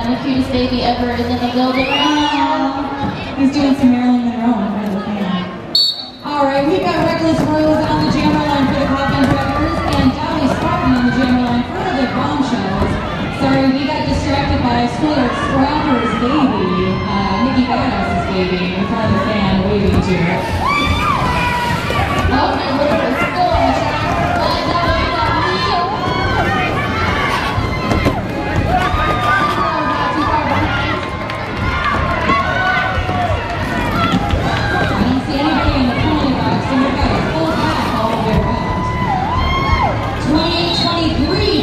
and the cutest baby ever is in the building right now. He's doing some Marilyn Monroe in front of the fan. Alright, we've got Reckless Rose on the jammer line for the Coffin Brothers and Dolly Spartan on the jammer line for the Bombshells. Sorry, we got distracted by Schooler Scrapper's baby, Nikki Badass's baby, in front of the fan waving to her.